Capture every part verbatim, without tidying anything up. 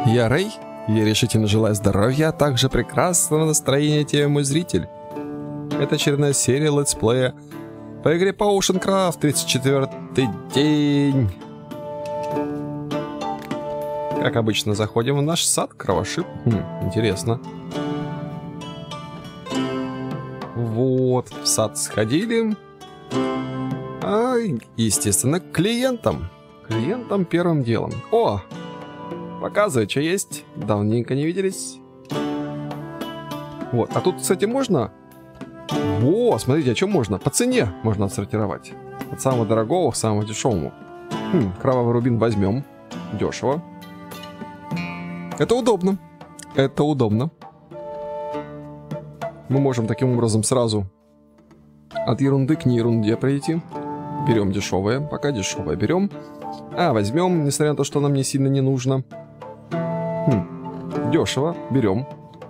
Я Рэй, я решительно желаю здоровья, а также прекрасного настроения тебе, мой зритель. Это очередная серия летсплея по игре Potioncraft, тридцать четвёртый день. Как обычно, заходим в наш сад, кровошип. Хм, интересно. Вот, в сад сходили. А, естественно, к клиентам. Клиентам первым делом. О! Показывай, что есть. Давненько не виделись. Вот, а тут, кстати, можно... Во, смотрите, а что можно? По цене можно отсортировать. От самого дорогого к самому дешевому. Хм, кровавый рубин возьмем. Дешево. Это удобно. Это удобно. Мы можем таким образом сразу от ерунды к неерунде пройти. Берем дешевое, пока дешевое берем. А, возьмем, несмотря на то, что нам не сильно не нужно. Хм, дешево, берем.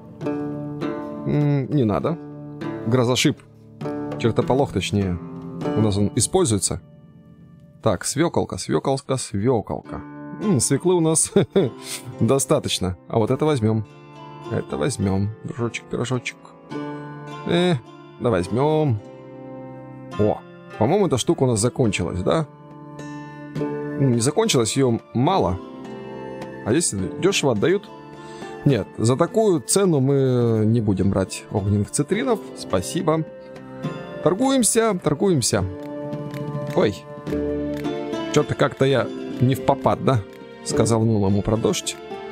М-м, не надо. Грозошип. Чертополох, точнее. У нас он используется. Так, свеколка, свеколка, свеколка. М-м, свеклы у нас достаточно. А вот это возьмем. Это возьмем. Пирожочек, пирожочек. Э, да возьмем. О, по-моему, эта штука у нас закончилась, да? Не закончилась, ее мало. А если дешево отдают? Нет, за такую цену мы не будем брать огненных цитринов. Спасибо. Торгуемся, торгуемся. Ой, что-то как-то я не в попад, да? Сказал нулому про дождь.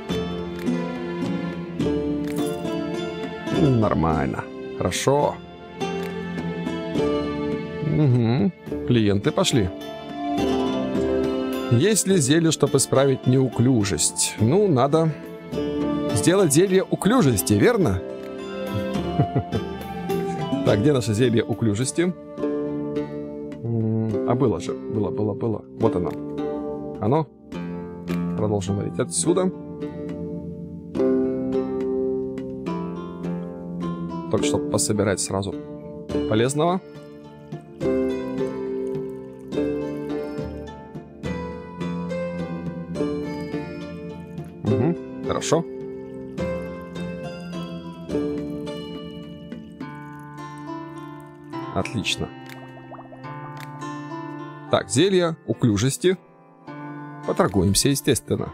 Нормально. Хорошо. Угу. Клиенты пошли. Есть ли зелье, чтобы исправить неуклюжесть? Ну, надо сделать зелье уклюжести, верно? Так, где наше зелье уклюжести? А было же, было, было, было. Вот оно. Оно. Продолжим варить отсюда. Только чтобы пособирать сразу полезного. Угу, хорошо. Отлично. Так, зелье уклюжести. Поторгуемся, естественно.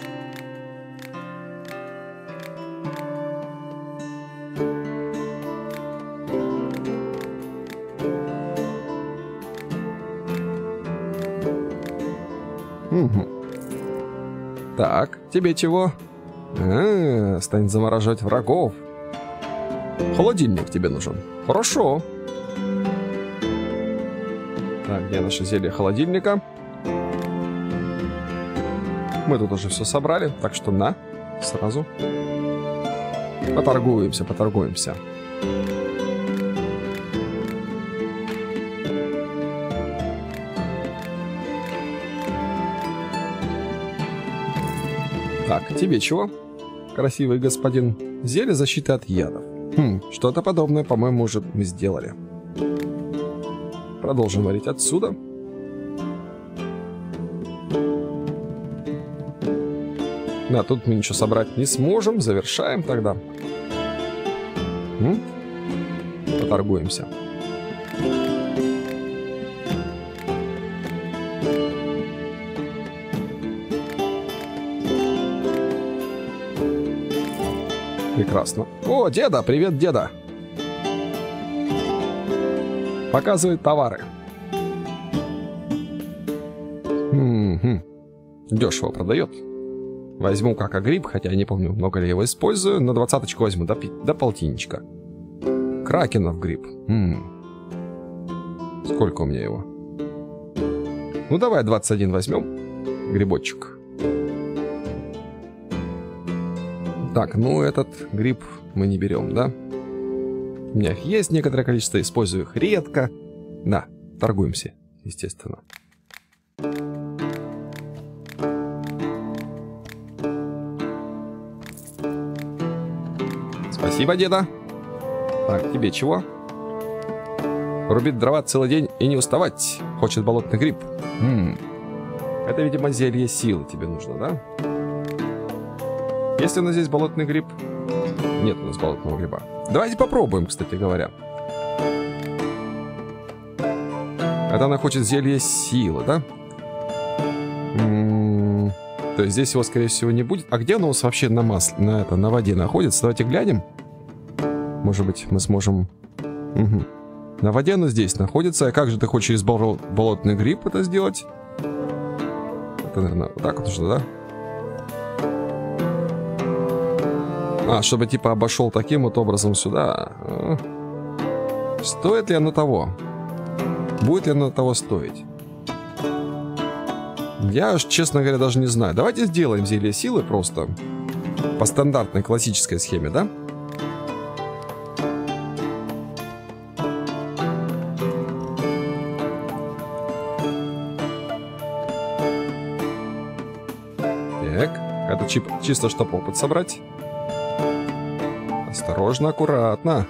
Угу. Так, тебе чего? А, станет замораживать врагов. Холодильник тебе нужен. Хорошо. Так, где наше зелье холодильника? Мы тут уже все собрали, так что на, сразу. Поторгуемся, поторгуемся. Так, тебе чего, красивый господин? Зелье защиты от ядов. Хм, что-то подобное, по-моему, уже мы сделали. Продолжим варить отсюда. Да, тут мы ничего собрать не сможем. Завершаем тогда. М? Поторгуемся. Прекрасно. О, деда, привет, деда. Показывает товары. М-м-м. Дешево продает. Возьму как агриб, хотя я не помню, много ли я его использую. На двадцаточку возьму, до, до полтинничка. Кракенов гриб. М-м. Сколько у меня его? Ну давай двадцать один возьмем. Грибочек. Так, ну этот гриб мы не берем, да? У меня их есть некоторое количество, использую их редко. Да, торгуемся, естественно. Спасибо, деда. Так, тебе чего? Рубить дрова целый день и не уставать. Хочет болотный гриб. М-м. Это, видимо, зелье силы тебе нужно, да? Есть ли у нас здесь болотный гриб? Нет у нас болотного гриба. Давайте попробуем, кстати говоря. Это она хочет зелье силы, да? М-м-м, то есть здесь его, скорее всего, не будет. А где оно у нас вообще на масле, на, это, на воде находится? Давайте глянем. Может быть, мы сможем... Угу. На воде оно здесь находится. А как же ты хочешь через бол болотный гриб это сделать? Это, наверное, вот так вот нужно, да? А, чтобы типа обошел таким вот образом сюда. Стоит ли оно того? Будет ли оно того стоить? Я, честно говоря, даже не знаю. Давайте сделаем зелье силы просто. По стандартной классической схеме, да? Так, это чип, чисто чтобы опыт собрать. Осторожно, аккуратно.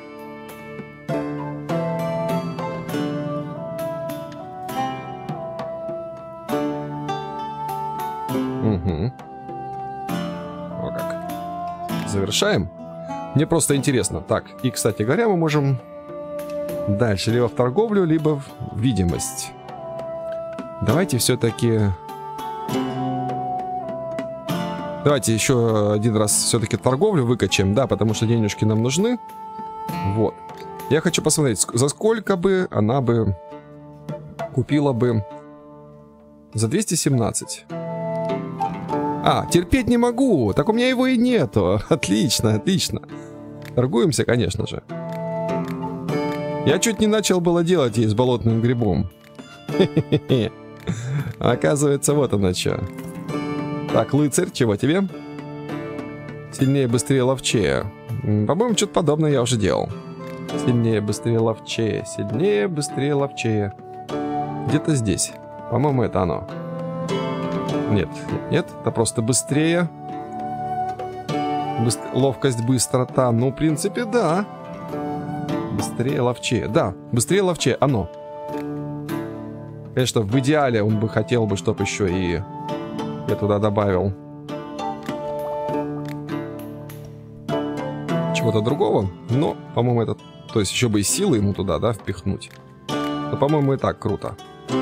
Угу. О как. Завершаем. Мне просто интересно. Так, и, кстати говоря, мы можем дальше либо в торговлю, либо в видимость. Давайте все-таки... Давайте еще один раз все-таки торговлю выкачаем, да, потому что денежки нам нужны. Вот. Я хочу посмотреть, за сколько бы она бы купила бы... За двести семнадцать. А, терпеть не могу. Так у меня его и нету. Отлично, отлично. Торгуемся, конечно же. Я чуть не начал было делать ей с болотным грибом. Оказывается, вот оно что. Так, лыцарь, чего тебе? Сильнее, быстрее, ловчее. По-моему, что-то подобное я уже делал. Сильнее, быстрее, ловчее. Сильнее, быстрее, ловчее. Где-то здесь. По-моему, это оно. Нет, нет, это просто быстрее. Быстр... Ловкость, быстрота. Ну, в принципе, да. Быстрее, ловчее. Да, быстрее, ловчее. Оно. Конечно, в идеале он бы хотел бы, чтобы еще и... Я туда добавил чего-то другого, но, по-моему, это... То есть еще бы и силы ему туда, да, впихнуть. Но, по-моему, и так круто.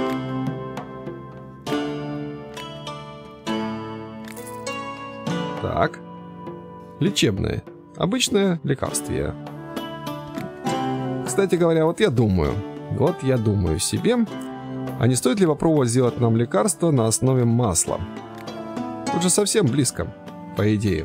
Так. Лечебное. Обычное лекарствие. Кстати говоря, вот я думаю... Вот я думаю себе... А не стоит ли попробовать сделать нам лекарство на основе масла? Тут же совсем близко, по идее.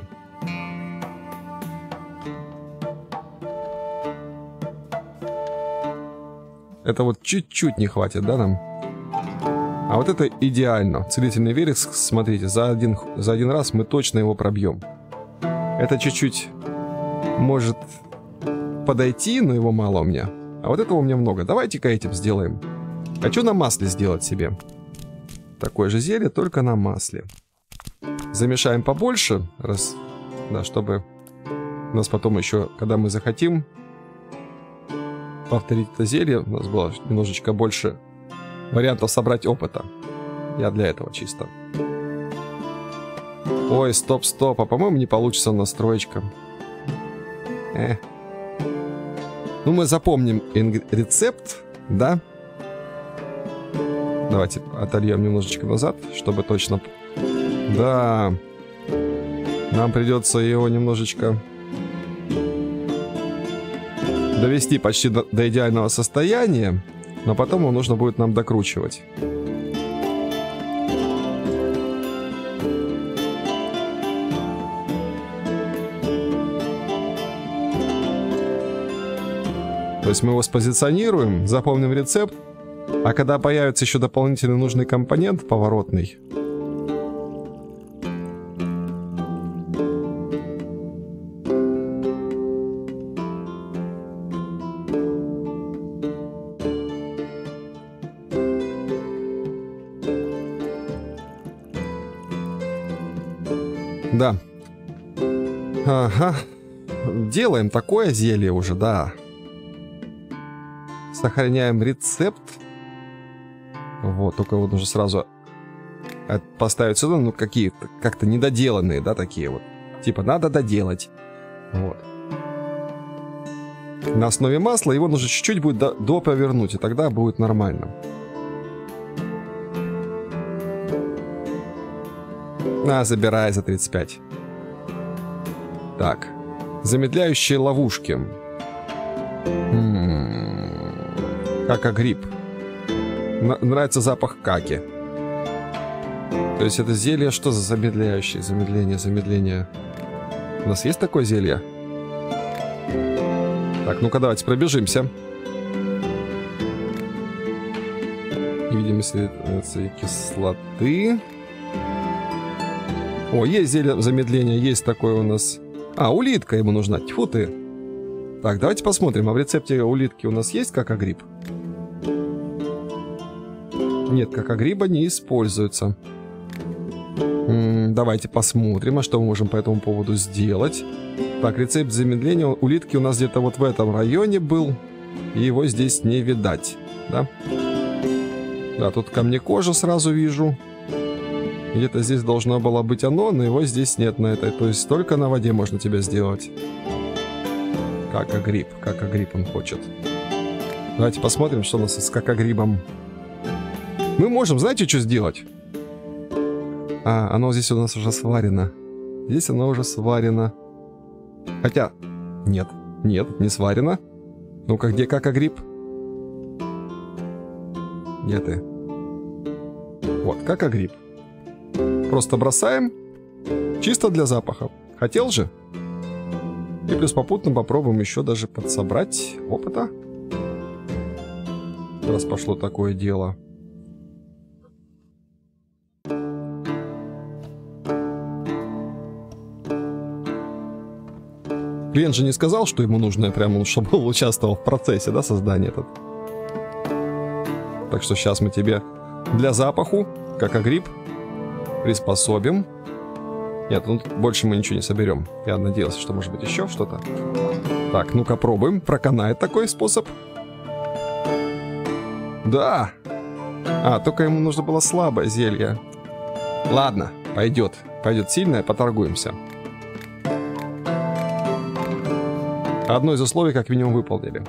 Это вот чуть-чуть не хватит, да, нам? А вот это идеально. Целительный вереск, смотрите, за один, за один раз мы точно его пробьем. Это чуть-чуть может подойти, но его мало у меня. А вот этого у меня много. Давайте-ка этим сделаем. Хочу на масле сделать себе. Такое же зелье, только на масле. Замешаем побольше, раз, да, чтобы у нас потом еще, когда мы захотим повторить это зелье, у нас было немножечко больше вариантов собрать опыта. Я для этого чисто. Ой, стоп, стоп, а по-моему не получится настроечка. Э. Ну, мы запомним рецепт, да? Давайте отольем немножечко назад, чтобы точно... Да. Нам придется его немножечко довести почти до, до идеального состояния, но потом его нужно будет нам докручивать. То есть мы его спозиционируем, запомним рецепт, а когда появится еще дополнительный нужный компонент поворотный, да. Ага. Делаем такое зелье уже, да. Сохраняем рецепт. Вот, только вот нужно сразу поставить сюда, ну, какие-то, как-то недоделанные, да, такие вот Типа, надо доделать. Вот. На основе масла его нужно чуть-чуть будет до, доповернуть, и тогда будет нормально. На, забирай за тридцать пять. Так. Замедляющие ловушки. М-м-м. Кака-гриб. Нравится запах каки. То есть это зелье что за замедляющее? Замедление, замедление. У нас есть такое зелье? Так, ну-ка давайте пробежимся. Невидимость кислоты. О, есть зелье замедления, есть такое у нас. А, улитка ему нужна. Тьфу ты. Так, давайте посмотрим, а в рецепте улитки у нас есть кака-гриб? Нет, кака-гриба не используется. М-м, давайте посмотрим, а что мы можем по этому поводу сделать. Так, рецепт замедления улитки у нас где-то вот в этом районе был. И его здесь не видать, да? Да, тут камнекожа сразу вижу. Где-то здесь должно было быть оно, но его здесь нет на этой. То есть только на воде можно тебя сделать. Кака-гриб, кака-гриб он хочет. Давайте посмотрим, что у нас с кака-грибом. Мы можем, знаете, что сделать? А, оно здесь у нас уже сварено. Здесь оно уже сварено. Хотя, нет, нет, не сварено. Ну-ка, где кака-гриб? Где ты? Вот, кака-гриб. Просто бросаем. Чисто для запаха. Хотел же? И плюс попутно попробуем еще даже подсобрать опыта. Раз пошло такое дело. Клиент же не сказал, что ему нужно прямо, чтобы он участвовал в процессе, да, создания этот. Так что сейчас мы тебе для запаху, кака-гриб, приспособим. Нет, ну больше мы ничего не соберем. Я надеялся, что может быть еще что-то. Так, ну-ка пробуем. Проканает такой способ. Да. А, только ему нужно было слабое зелье. Ладно, пойдет. Пойдет сильное, поторгуемся. Одно из условий как минимум выполнили.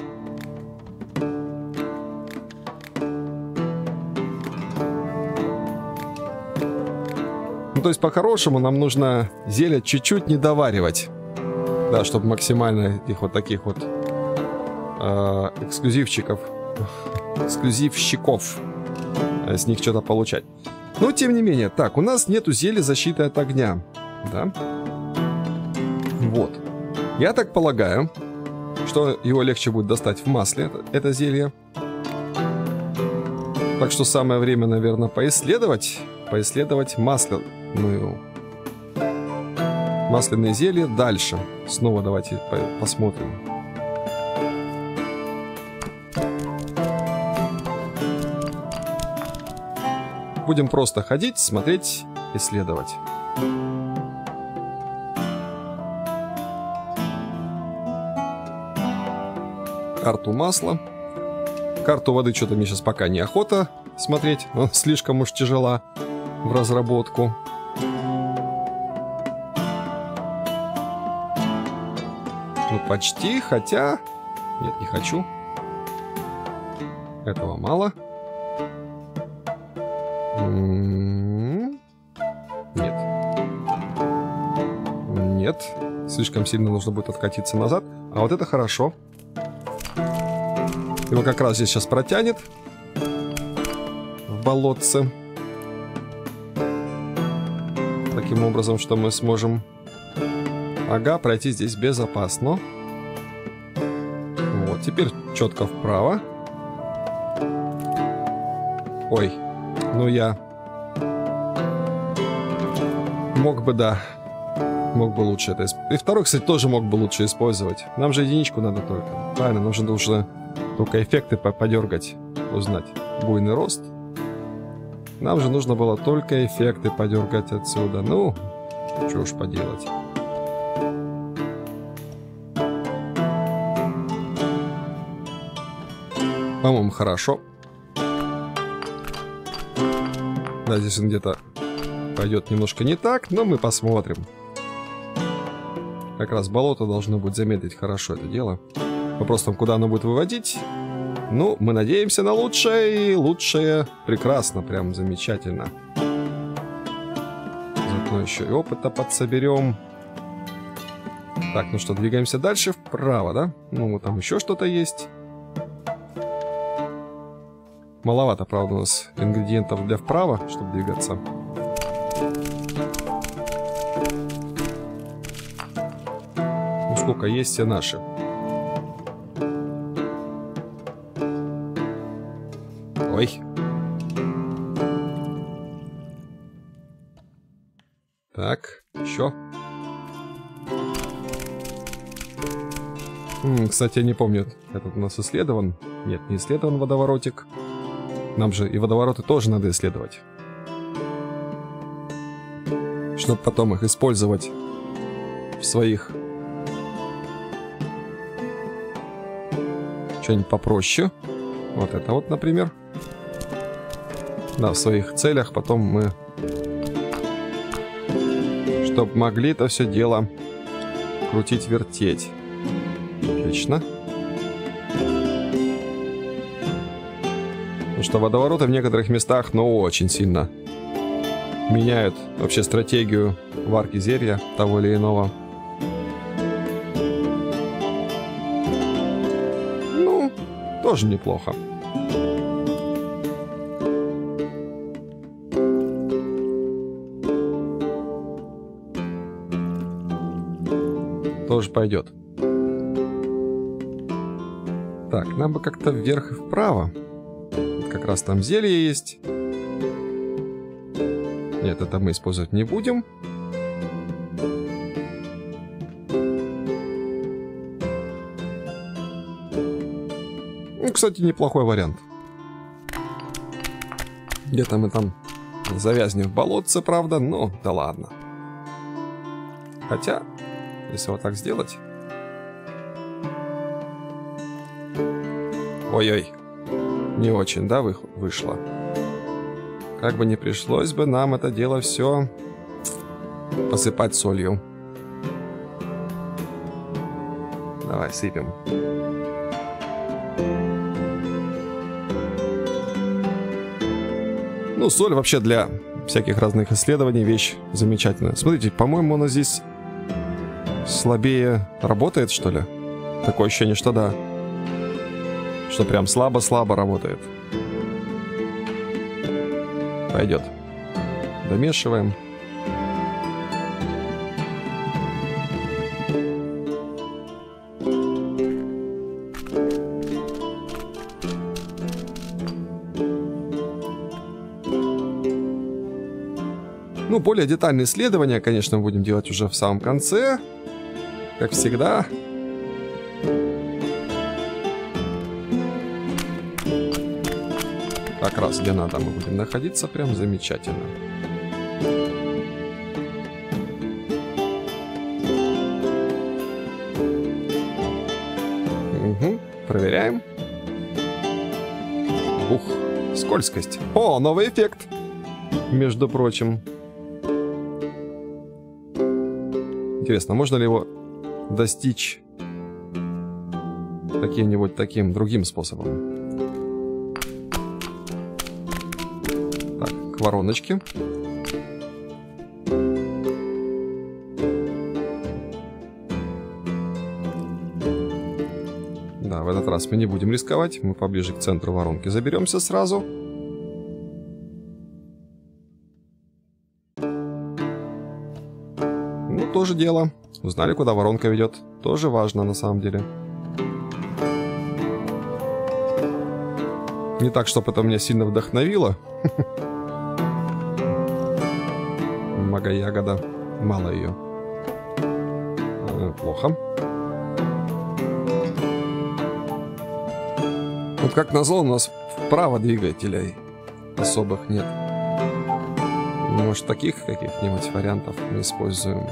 Ну, то есть, по-хорошему, нам нужно зелье чуть-чуть не доваривать. Да, чтобы максимально этих вот таких вот э, эксклюзивчиков, эксклюзивщиков, э, с них что-то получать. Но, тем не менее, так, у нас нету зелья защиты от огня. Да? Вот. Я так полагаю, что его легче будет достать в масле, это, это зелье. Так что самое время, наверное, поисследовать, поисследовать масляную, масляные зелья дальше. Снова давайте по посмотрим. Будем просто ходить, смотреть, исследовать. Карту масла. Карту воды что-то мне сейчас пока неохота смотреть. Она слишком уж тяжела в разработку. Ну, почти, хотя... Нет, не хочу. Этого мало. М-м-м. Нет. Нет. Слишком сильно нужно будет откатиться назад. А вот это хорошо. Его как раз здесь сейчас протянет в болотце. Таким образом, что мы сможем, ага, пройти здесь безопасно. Вот, теперь четко вправо. Ой, ну я мог бы, да, мог бы лучше это использовать. И второй, кстати, тоже мог бы лучше использовать. Нам же единичку надо только. Правильно, нам же нужно только эффекты подергать, узнать. Буйный рост. Нам же нужно было только эффекты подергать отсюда. Ну, что уж поделать. По-моему, хорошо. Да, здесь он где-то пойдет немножко не так, но мы посмотрим. Как раз болото должно будет замедлить хорошо это дело. Вопрос там, куда оно будет выводить. Ну, мы надеемся на лучшее, и лучшее прекрасно, прям замечательно. Заодно еще и опыта подсоберем. Так, ну что, двигаемся дальше вправо, да? Ну, там еще что-то есть. Маловато, правда, у нас ингредиентов для вправо, чтобы двигаться. Ну, сколько есть, все наши. Ой. Так, еще. М, кстати, я не помню, этот у нас исследован. Нет, не исследован водоворотик. Нам же и водовороты тоже надо исследовать. Чтобы потом их использовать в своих... Что-нибудь попроще. Вот это вот, например. Да, в своих целях потом мы... Чтоб могли это все дело крутить-вертеть. Отлично. Потому что водовороты в некоторых местах, ну, очень сильно меняют вообще стратегию варки зелья того или иного. Ну, тоже неплохо. Тоже пойдет. Так, нам бы как-то вверх и вправо. Как раз там зелье есть. Нет, это мы использовать не будем. Ну, кстати, неплохой вариант. Где-то мы там завязнем в болотце, правда, но да ладно. Хотя, если вот так сделать... Ой-ой. Не очень, да, вы... вышло? Как бы не пришлось бы нам это дело все посыпать солью. Давай, сыпем. Ну, соль вообще для всяких разных исследований вещь замечательная. Смотрите, по-моему, она здесь слабее работает, что ли? Такое ощущение, что да. Что прям слабо-слабо работает. Пойдет. Домешиваем. Ну, более детальные исследования, конечно, будем делать уже в самом конце. Как всегда. Как раз где надо мы будем находиться. Прям замечательно. Угу. Проверяем. Ух, скользкость. О, новый эффект. Между прочим. Интересно, можно ли его достичь каким-нибудь таким другим способом? Так, к вороночке. Да, в этот раз мы не будем рисковать. Мы поближе к центру воронки заберемся сразу. Ну, тоже дело. Узнали, куда воронка ведет. Тоже важно, на самом деле. Не так, чтобы это меня сильно вдохновило. Мага-ягода. Мало ее. Плохо. Вот как назло, у нас вправо двигателей особых нет. Может, таких каких-нибудь вариантов мы используем.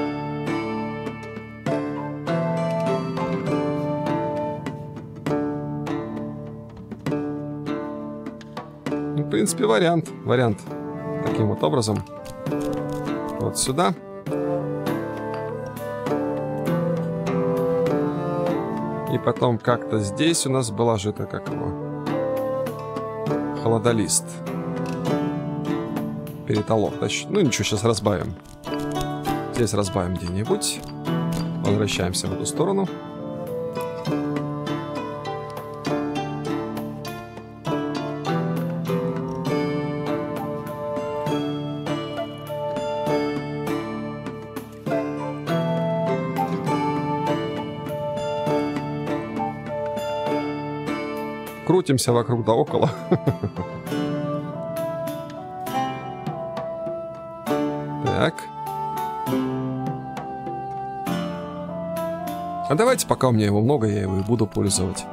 Ну, в принципе, вариант. Вариант. Таким вот образом. Вот сюда. И потом как-то здесь у нас была же это, как его, холодолист. Перетолок. Значит, ну ничего, сейчас разбавим. Здесь разбавим где-нибудь. Возвращаемся в эту сторону. Крутимся вокруг да около. Так. А давайте, пока у меня его много, я его и буду пользовать.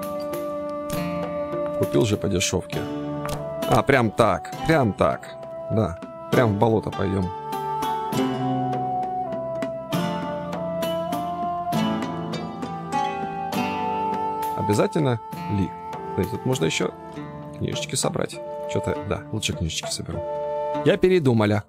Купил же по дешевке. А, прям так, прям так. Да, прям в болото пойдем. Обязательно ли? Тут можно еще книжечки собрать. Что-то, да, лучше книжечки соберу. Я передумала.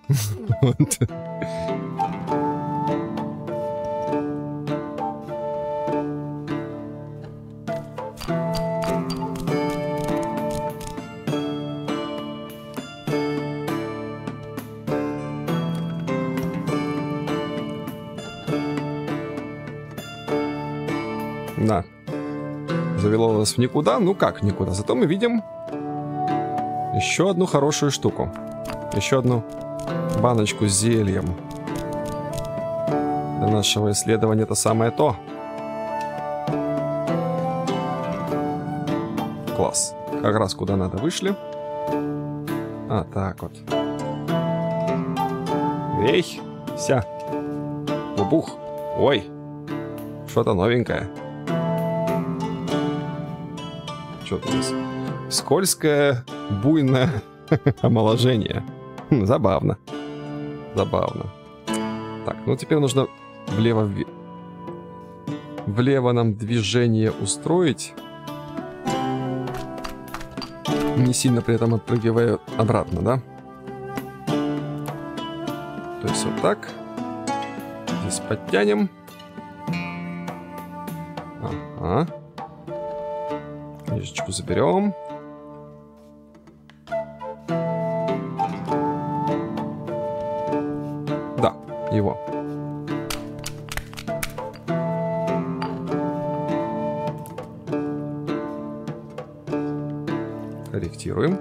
Да. Завело нас в никуда. Ну как никуда? Зато мы видим еще одну хорошую штуку. Еще одну баночку с зельем. Для нашего исследования это самое то. Класс. Как раз куда надо вышли. А, так вот. Эй, ся. Бубух. Ой. Что-то новенькое. Что-то здесь. Скользкое, буйное омоложение. Забавно. Забавно. Так, ну теперь нужно влево... Влево нам движение устроить. Не сильно при этом отпрыгивая обратно, да? То есть вот так. Здесь подтянем. Ага. Книжечку заберем. Да, его. Корректируем.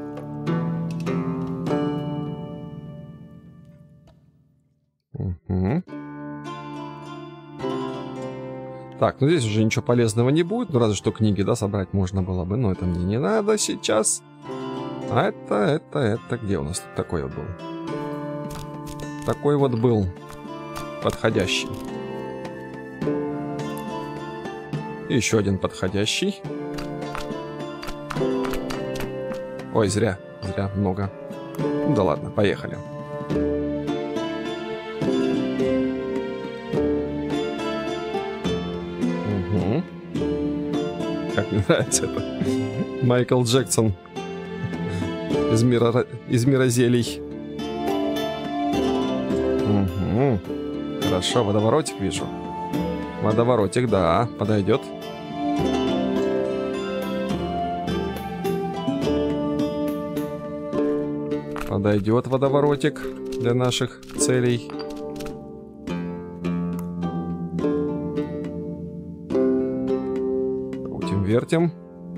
Угу. Так, ну здесь уже ничего полезного не будет. Ну разве что книги, да, собрать можно было бы. Но это мне не надо сейчас. А это, это, это... Где у нас тут такой вот был? Такой вот был. Подходящий. И еще один подходящий. Ой, зря. Зря много. Ну да ладно, поехали. Угу. Как мне нравится это. Майкл Джексон. Из мира, из мира зелий. Угу. Хорошо, водоворотик вижу. Водоворотик, да, подойдет. Подойдет водоворотик для наших целей. Крутим, вертим.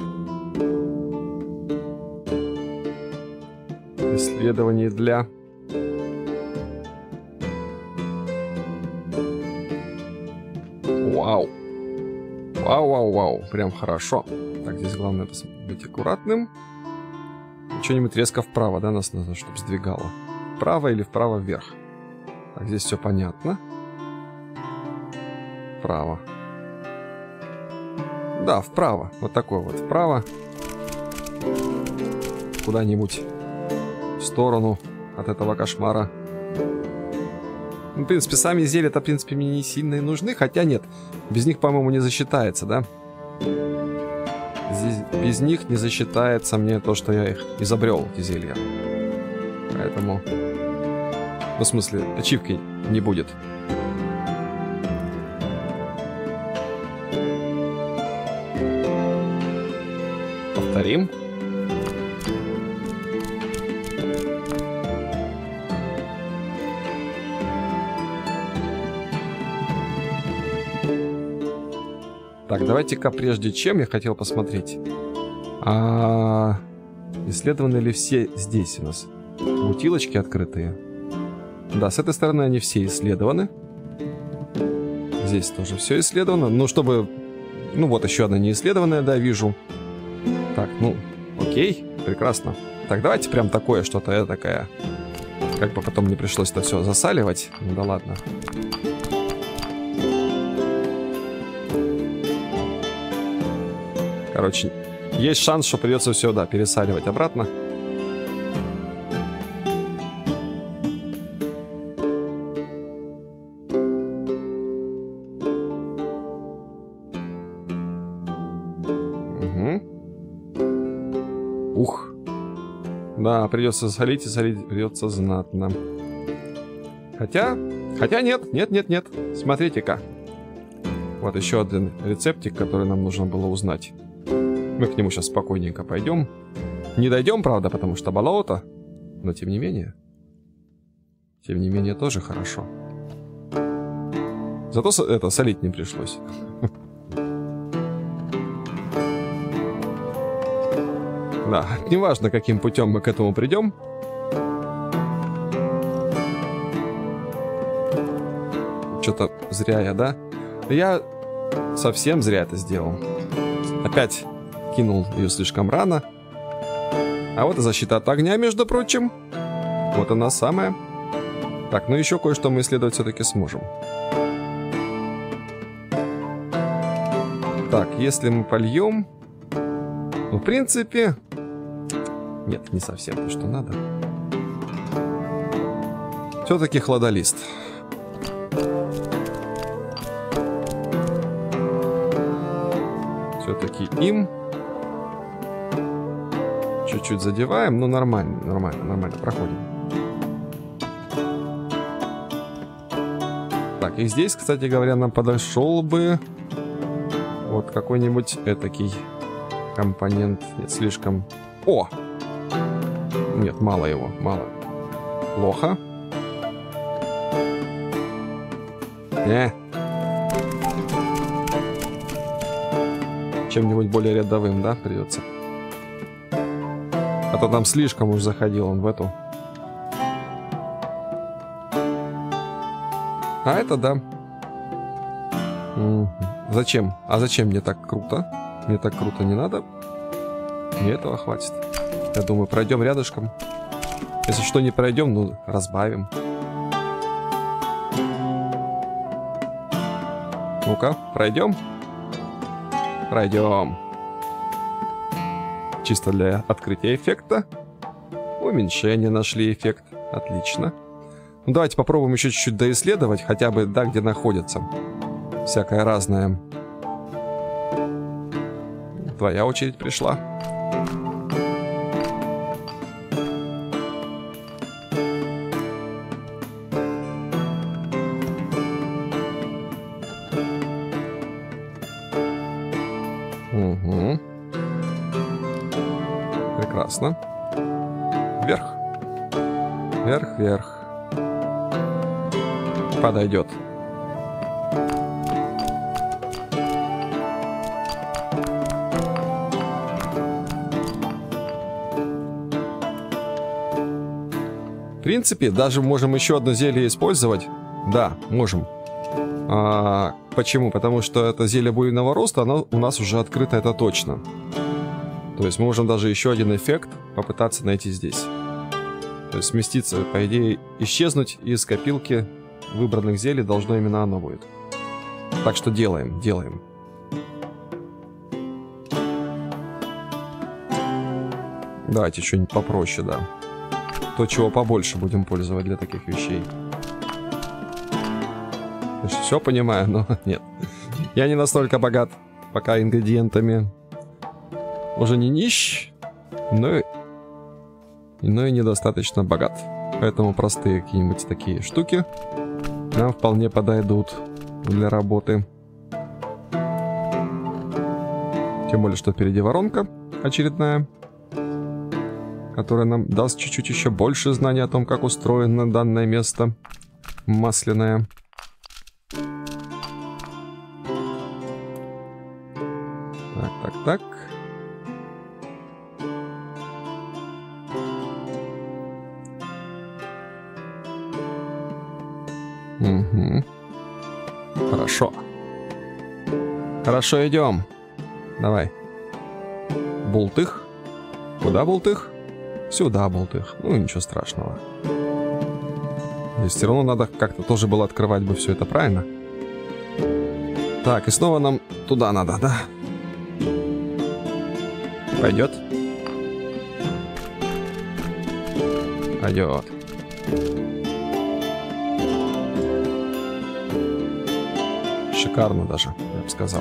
Исследование для... Вау. Вау, вау, вау. Прям хорошо. Так, здесь главное быть аккуратным. Что-нибудь резко вправо, да, нас надо, чтобы сдвигало. Вправо или вправо вверх. Так, здесь все понятно. Вправо. Да, вправо. Вот такой вот вправо. Куда-нибудь в сторону от этого кошмара. Ну, в принципе, сами зелья-то, в принципе, мне не сильно и нужны. Хотя нет, без них, по-моему, не засчитается, да? Здесь, без них не засчитается мне то, что я их изобрел, эти зелья. Поэтому... Ну, в смысле, ачивки не будет. Так, давайте-ка прежде чем я хотел посмотреть. А... Исследованы ли все здесь у нас? Бутилочки открытые. Да, с этой стороны они все исследованы. Здесь тоже все исследовано. Ну, чтобы... Ну, вот еще одна неисследованная, да, вижу. Так, ну, окей, прекрасно. Так, давайте прям такое что-то, это такая... Как бы потом не пришлось это все засаливать. Ну, да ладно. Короче, есть шанс, что придется все, да, пересаливать обратно. Ух. Да, придется солить, и солить придется знатно. Хотя... Хотя нет, нет, нет, нет. Смотрите-ка. Вот еще один рецептик, который нам нужно было узнать. Мы к нему сейчас спокойненько пойдем. Не дойдем, правда, потому что болото. Но тем не менее. Тем не менее, тоже хорошо. Зато это солить не пришлось. Да, неважно, каким путем мы к этому придем. Что-то зря я, да? Я совсем зря это сделал. Опять кинул ее слишком рано. А вот и защита от огня, между прочим. Вот она самая. Так, ну еще кое-что мы исследовать все-таки сможем. Так, если мы польем... Ну, в принципе... Нет, не совсем то, что надо. Все-таки хладолист. Все-таки им чуть-чуть задеваем, но нормально, нормально, нормально проходим. Так, и здесь, кстати говоря, нам подошел бы вот какой-нибудь этакий компонент. Нет, слишком... О! Нет, мало его, мало. Плохо. Не. Чем-нибудь более рядовым, да, придется. А то там слишком уж заходил он в эту. А это да. М-м. Зачем? А зачем мне так круто? Мне так круто не надо. Мне этого хватит. Я думаю, пройдем рядышком. Если что не пройдем, ну, разбавим. Ну-ка, пройдем? Пройдем. Чисто для открытия эффекта. Уменьшение нашли эффект. Отлично. Ну, давайте попробуем еще чуть-чуть доисследовать. Хотя бы, да, где находится. Всякое разное. Твоя очередь пришла. Угу. Прекрасно. Вверх. Вверх, вверх. Подойдет. В принципе, даже можем еще одно зелье использовать. Да, можем. А, почему? Потому что это зелье буйного роста, оно у нас уже открыто, это точно. То есть мы можем даже еще один эффект попытаться найти здесь. То есть сместиться, по идее, исчезнуть из копилки выбранных зелий должно именно оно будет. Так что делаем, делаем. Давайте что-нибудь попроще, да. То, чего побольше будем пользовать для таких вещей. Все понимаю, но нет. Я не настолько богат пока ингредиентами. Уже не нищ, но и, но и недостаточно богат. Поэтому простые какие-нибудь такие штуки нам вполне подойдут для работы. Тем более, что впереди воронка очередная, которая нам даст чуть-чуть еще больше знаний о том, как устроено данное место масляное. так. Угу. Хорошо. Хорошо, идем. Давай. Бултых. Куда бултых? Сюда бултых. Ну, ничего страшного. И все равно надо как-то тоже было открывать бы все это, правильно? Так, и снова нам туда надо, да? Пойдет? Пойдет. Шикарно даже, я бы сказал.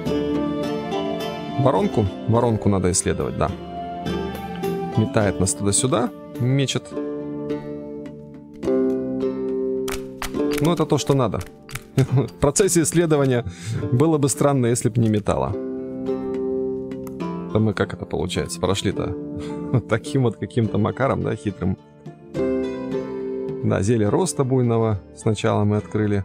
Воронку? Воронку надо исследовать, да. Метает нас туда-сюда, мечет. Ну, это то, что надо. В процессе исследования было бы странно, если бы не метало. Да мы как это получается? Прошли-то вот таким вот каким-то макаром, да, хитрым. Да, зелье роста буйного сначала мы открыли.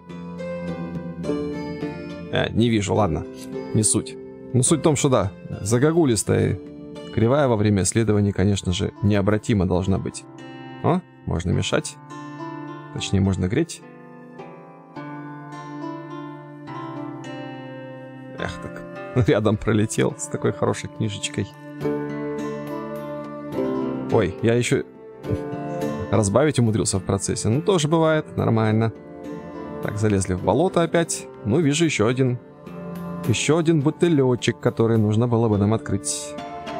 Э, не вижу, ладно, не суть. Ну, суть в том, что да, загогулистая кривая во время исследований, конечно же, необратимо должна быть. О, можно мешать. Точнее, можно греть. Эх, так рядом пролетел с такой хорошей книжечкой. Ой, я еще разбавить умудрился в процессе. Ну, тоже бывает, нормально. Так, залезли в болото опять. Ну, вижу еще один. Еще один бутылечек, который нужно было бы нам открыть.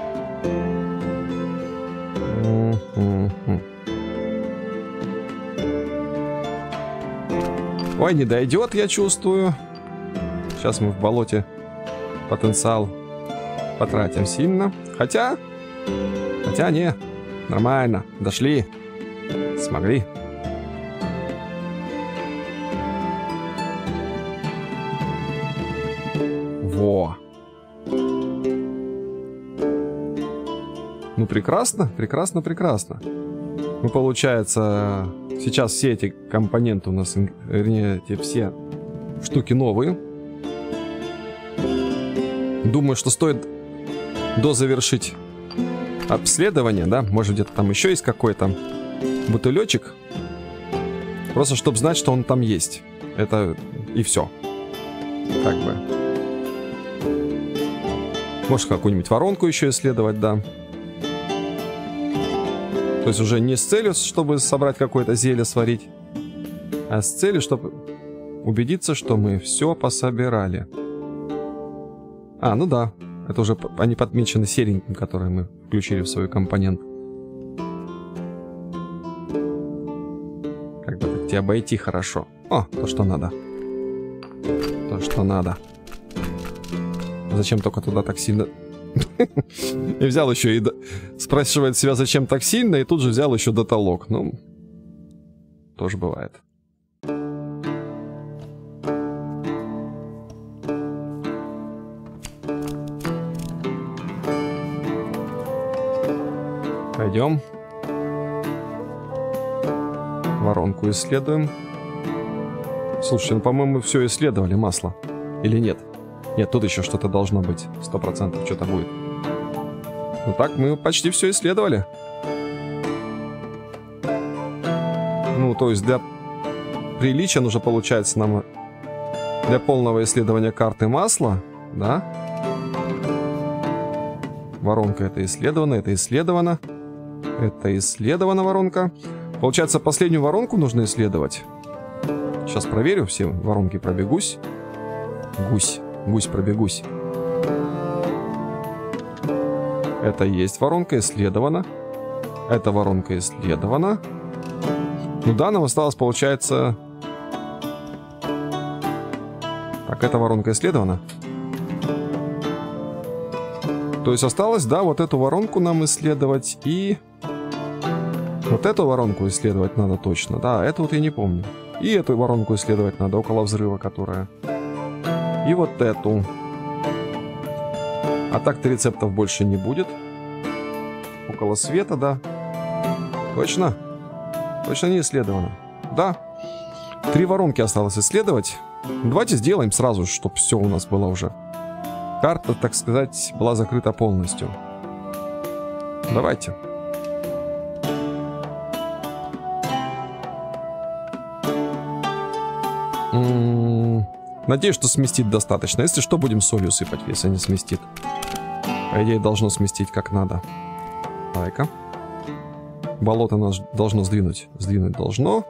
Ой, не дойдет, я чувствую. Сейчас мы в болоте потенциал потратим сильно. Хотя... Хотя не. Нормально. Дошли. Смогли. Во. Ну, прекрасно, прекрасно, прекрасно. Ну, получается, сейчас все эти компоненты у нас, вернее, эти все штуки новые. Думаю, что стоит дозавершить обследование, да? Может, где-то там еще есть какой-то бутылечек. Просто, чтобы знать, что он там есть. Это и все. Как бы. Может, какую-нибудь воронку еще исследовать, да. То есть уже не с целью, чтобы собрать какое-то зелье, сварить, а с целью, чтобы убедиться, что мы все пособирали. А, ну да. Это уже они подмечены сереньким, которые мы включили в свой компонент. Как бы так тебе обойти хорошо. О, то, что надо. То, что надо. Зачем только туда так сильно... И взял еще и... Спрашивает себя, зачем так сильно, и тут же взял еще дотолок. Ну, тоже бывает. Пойдем. Воронку исследуем. Слушай, ну, по-моему, все исследовали, масло. Или нет? Нет, тут еще что-то должно быть. Сто процентов что-то будет. Ну так, мы почти все исследовали. Ну, то есть для приличия нужно, получается, нам для полного исследования карты масла, да? Воронка это исследована, это исследовано. Это исследована воронка. Получается, последнюю воронку нужно исследовать. Сейчас проверю, все воронки пробегусь. Гусь, гусь пробегусь. Это есть воронка, исследована. Эта воронка исследована. Ну да, нам осталось, получается... Так, эта воронка исследована. То есть осталось, да, вот эту воронку нам исследовать и... Вот эту воронку исследовать надо точно. Да, эту вот я не помню. И эту воронку исследовать надо, около взрыва, которая... И вот эту. А так-то рецептов больше не будет. Около света, да. Точно? Точно не исследовано. Да. Три воронки осталось исследовать. Давайте сделаем сразу, чтобы все у нас было уже карта, так сказать, была закрыта полностью. Давайте. М-м-м, надеюсь, что сместит достаточно. Если что, будем солью сыпать, если не сместит. По идее, должно сместить как надо. Давай-ка. Болото нас должно сдвинуть. Сдвинуть должно.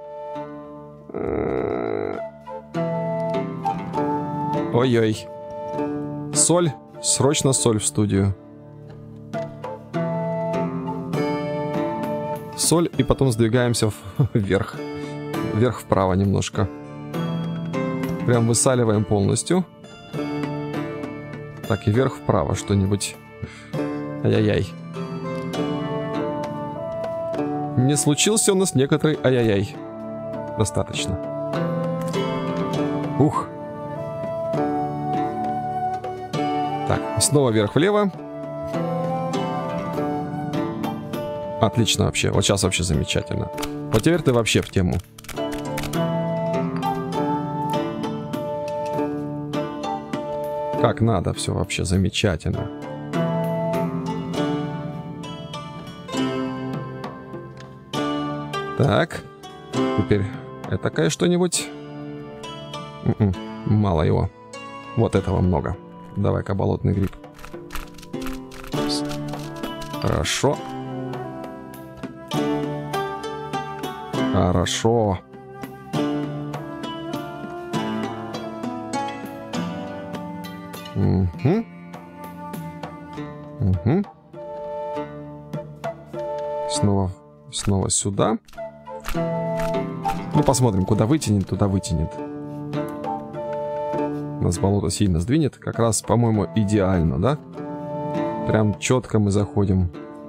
Ой-ой. Соль. Срочно соль в студию. Соль, и потом сдвигаемся вверх. Вверх-вправо немножко. Прям высаливаем полностью. Так, и вверх-вправо что-нибудь. Ай-яй-яй. Не случился у нас некоторый ай-яй-яй. Достаточно. Ух. Так, снова вверх-влево. Отлично вообще. Вот сейчас вообще замечательно. Вот теперь ты вообще в тему. Как надо, все вообще замечательно. Так. Теперь этакое что-нибудь. М-м, мало его. Вот этого много. Давай-ка болотный гриб. Хорошо. Хорошо. Угу. Угу. Снова, снова сюда. Ну, посмотрим, куда вытянет, туда вытянет. Нас болото сильно сдвинет. Как раз, по-моему, идеально, да? Прям четко мы заходим.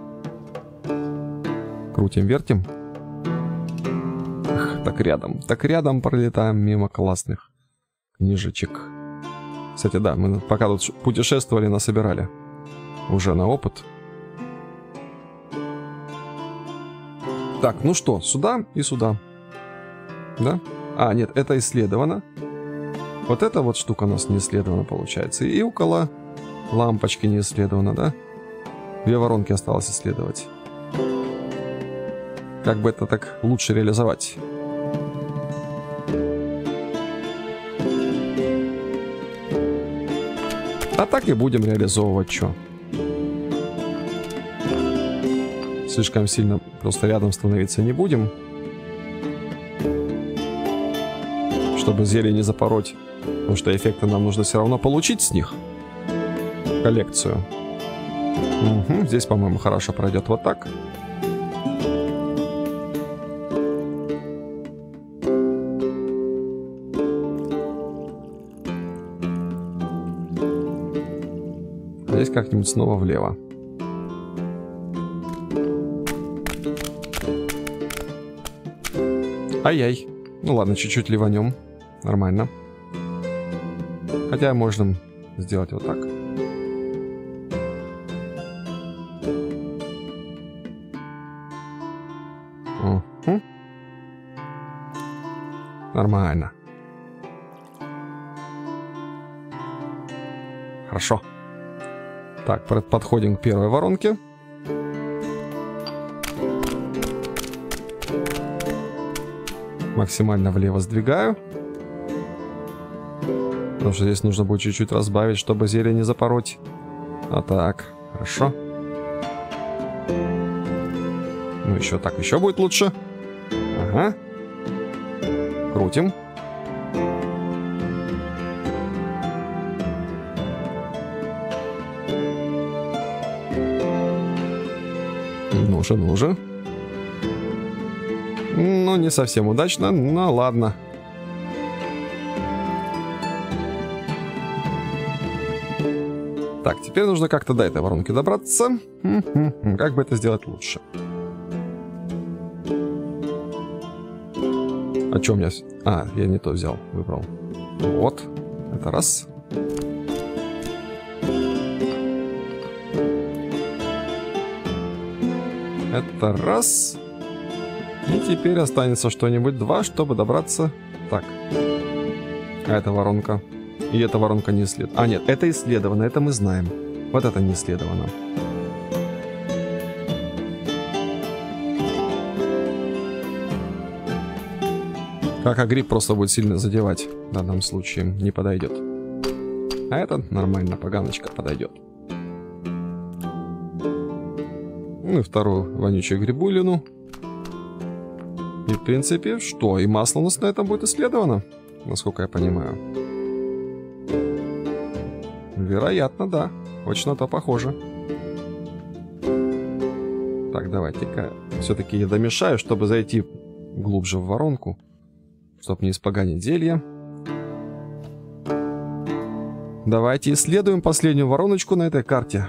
Крутим, вертим. Эх, так рядом. Так рядом пролетаем мимо классных книжечек. Кстати, да, мы пока тут путешествовали, насобирали. Уже на опыт. Так, ну что, сюда и сюда. Да? А, нет, это исследовано. Вот эта вот штука у нас не исследована, получается. И около лампочки не исследовано, да? Две воронки осталось исследовать. Как бы это так лучше реализовать? А так и будем реализовывать, что? Слишком сильно просто рядом становиться не будем. Чтобы зелье не запороть. Потому что эффекты нам нужно все равно получить с них. Коллекцию. Угу, здесь, по-моему, хорошо пройдет вот так. Здесь как-нибудь снова влево. Ай-яй. Ну ладно, чуть-чуть ливанем. Нормально. Хотя можно сделать вот так. Угу. Нормально. Хорошо. Так, подходим к первой воронке. Максимально влево сдвигаю. Потому что здесь нужно будет чуть-чуть разбавить, чтобы зелье не запороть. А так, хорошо. Ну еще так, еще будет лучше. Ага. Крутим. Ну же, ну же. Ну, не совсем удачно, но ладно. Так, теперь нужно как-то до этой воронки добраться. Как бы это сделать лучше? А что у меня... А, я не то взял, выбрал. Вот, это раз. Это раз. И теперь останется что-нибудь два, чтобы добраться. Так. А это воронка. И эта воронка не исследована. А, нет, это исследовано, это мы знаем. Вот это не исследовано. Как агрипп просто будет сильно задевать. В данном случае не подойдет. А это нормально, поганочка подойдет. Ну и вторую вонючую грибулину. И в принципе, что? И масло у нас на этом будет исследовано, насколько я понимаю. Вероятно, да. Очень на то похоже. Так, давайте-ка. Все-таки я домешаю, чтобы зайти глубже в воронку. Чтобы не испоганить зелье. Давайте исследуем последнюю вороночку на этой карте.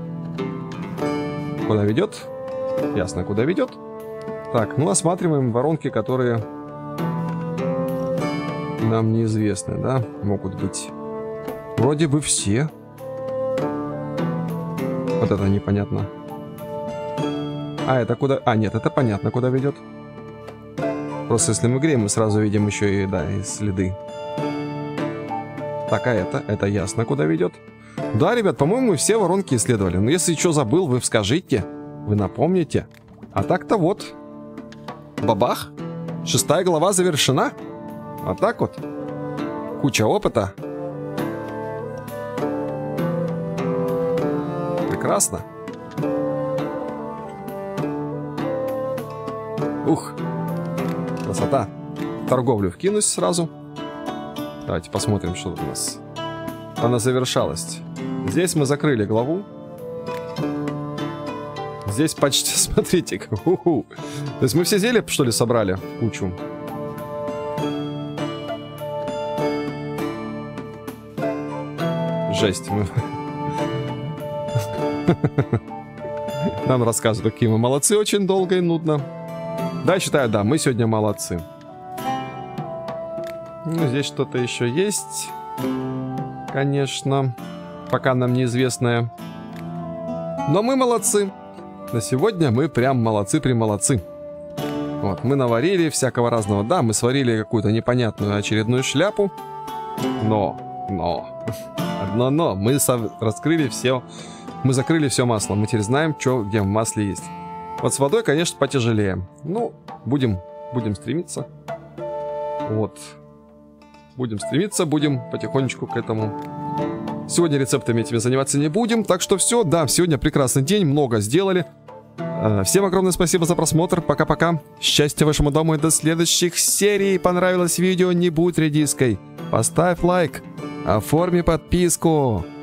Куда ведет? Ясно, куда ведет. Так, ну осматриваем воронки, которые нам неизвестны, да? Могут быть. Вроде бы все. Вот это непонятно. А, это куда... А, нет, это понятно, куда ведет. Просто если мы греем, мы сразу видим еще и, да, и следы. Так, а это? Это ясно, куда ведет. Да, ребят, по-моему, мы все воронки исследовали. Но если что забыл, вы скажите. Вы напомните. А так-то вот. Бабах. Шестая глава завершена. А так вот. Куча опыта. Прекрасно. Ух. Красота. В торговлю вкинусь сразу. Давайте посмотрим, что тут у нас. Она завершалась. Здесь мы закрыли главу. Здесь почти, смотрите-ка. То есть мы все зелья, что ли, собрали в кучу? Жесть. Мы... Нам рассказывают, какие мы молодцы, очень долго и нудно. Да, считаю, да, мы сегодня молодцы. Ну, здесь что-то еще есть. Конечно. Пока нам неизвестное. Но мы молодцы. На сегодня мы прям молодцы-примолодцы. Вот, мы наварили всякого разного. Да, мы сварили какую-то непонятную очередную шляпу. Но, но, одно но. Мы раскрыли все, мы закрыли все масло. Мы теперь знаем, что где в масле есть. Вот с водой, конечно, потяжелее. Ну, будем, будем стремиться. Вот. Будем стремиться, будем потихонечку к этому. Сегодня рецептами этими заниматься не будем. Так что все, да, сегодня прекрасный день, много сделали. Всем огромное спасибо за просмотр. Пока-пока. Счастья вашему дому и до следующих серий. Понравилось видео? Не будь редиской. Поставь лайк. Оформи подписку.